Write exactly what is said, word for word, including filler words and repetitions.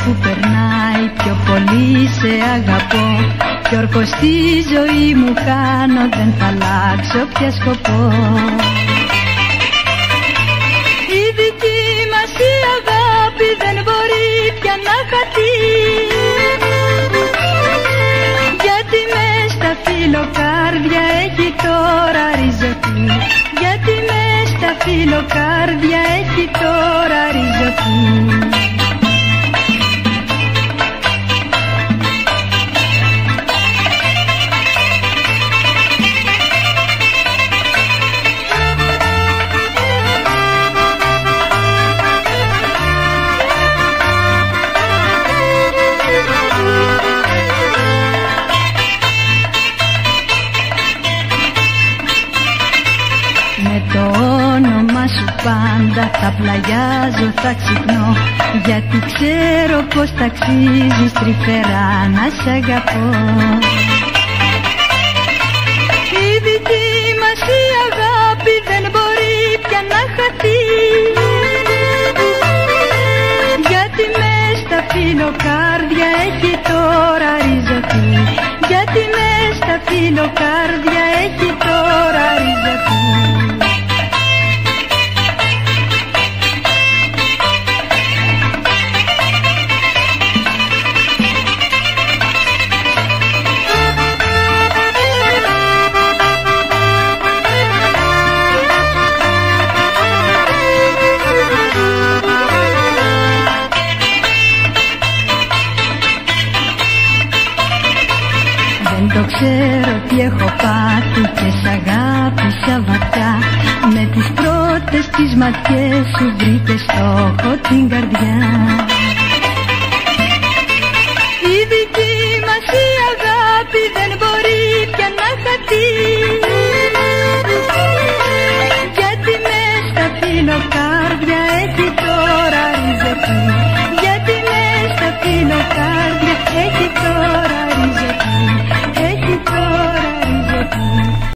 που περνάει πιο πολύ σε αγαπώ. Κι όρκο στη ζωή μου κάνω, δεν θα αλλάξω πια σκοπό. Η δική μας η αγάπη δεν μπορεί πια να χαθεί, γιατί μες στα φιλοκάρδια έχει τώρα ριζωθεί. Γιατί μες στα φιλοκάρδια έχει τώρα ριζωθεί. Πάντα θα πλαγιάζω, θα ξυπνώ, γιατί ξέρω πως ταξίζεις τρυφερά να σ' αγαπώ. Η δική μας η αγάπη δεν μπορεί πια να χαθεί, γιατί μες στα φιλοκάρδια έχει τώρα ριζωθεί. Γιατί μες στα φιλοκάρδια έχει τώρα ριζωθεί. Δεν το ξέρω τι έχω πάθει και σ' αγάπησα βαθιά. Με τις πρώτες τις ματιές σου βρήκε στόχο την καρδιά. Η δική μας η αγάπη δεν μπορεί πια να χαθεί,